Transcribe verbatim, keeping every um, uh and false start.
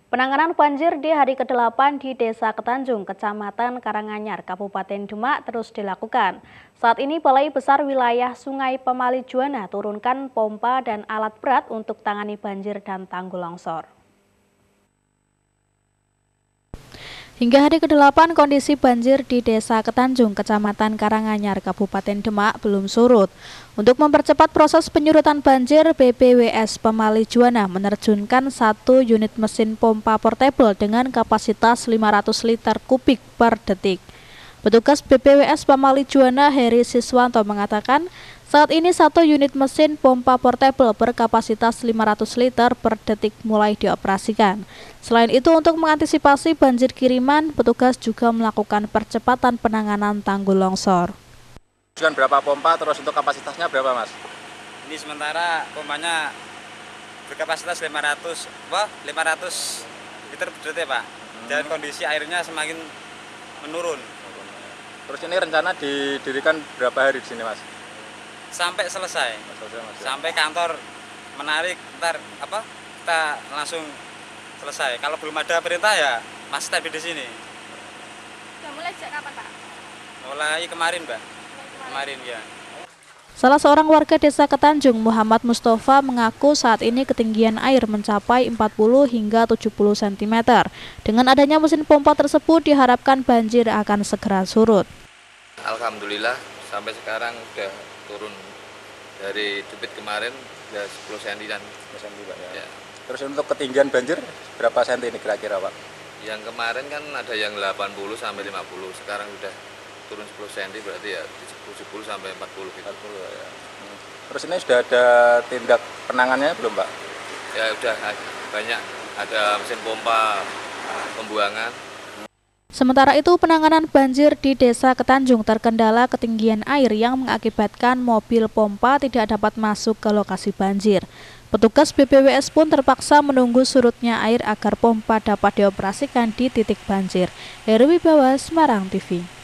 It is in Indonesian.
Penanganan banjir di hari kedelapan di Desa Ketanjung, Kecamatan Karanganyar, Kabupaten Demak terus dilakukan. Saat ini Balai Besar Wilayah Sungai Pemali Juwana turunkan pompa dan alat berat untuk tangani banjir dan tanggul longsor. Hingga hari kedelapan, kondisi banjir di Desa Ketanjung, Kecamatan Karanganyar, Kabupaten Demak belum surut. Untuk mempercepat proses penyurutan banjir, B P W S Pemali Juwana menerjunkan satu unit mesin pompa portable dengan kapasitas lima ratus liter kubik per detik. Petugas B P W S Pemali Juwana Heri Siswanto mengatakan, saat ini satu unit mesin pompa portable berkapasitas lima ratus liter per detik mulai dioperasikan. Selain itu, untuk mengantisipasi banjir kiriman, petugas juga melakukan percepatan penanganan tanggul longsor. Berapa pompa, terus untuk kapasitasnya berapa, Mas? Ini sementara pompanya berkapasitas lima ratus, wah, lima ratus liter per detik, Pak. Dan hmm. kondisi airnya semakin menurun. Terus ini rencana didirikan berapa hari di sini, Mas? Sampai selesai. selesai mas, Sampai kantor menarik, ntar apa? Kita langsung selesai. Kalau belum ada perintah ya masih tapi di sini. Sudah mulai sejak kapan, Pak? Mulai kemarin, Mbak. Kemarin ya. Salah seorang warga Desa Ketanjung, Muhammad Mustafa, mengaku saat ini ketinggian air mencapai empat puluh hingga tujuh puluh sentimeter. Dengan adanya mesin pompa tersebut diharapkan banjir akan segera surut. Alhamdulillah sampai sekarang sudah turun dari debit kemarin sudah sepuluh sentimeter dan sepuluh sentimeter, Pak, ya. Ya. Terus untuk ketinggian banjir berapa senti ini kira-kira, Pak? Yang kemarin kan ada yang delapan puluh sampai lima puluh, sekarang sudah turun sepuluh sentimeter, berarti ya tujuh puluh sampai empat puluh gitu. empat puluh ya. Hmm. Terus ini sudah ada tindak penanganannya belum, Pak? Ya sudah banyak, ada mesin pompa pembuangan. Sementara itu, penanganan banjir di Desa Ketanjung terkendala ketinggian air yang mengakibatkan mobil pompa tidak dapat masuk ke lokasi banjir. Petugas B P W S pun terpaksa menunggu surutnya air agar pompa dapat dioperasikan di titik banjir. Heru Wibawa, Semarang T V.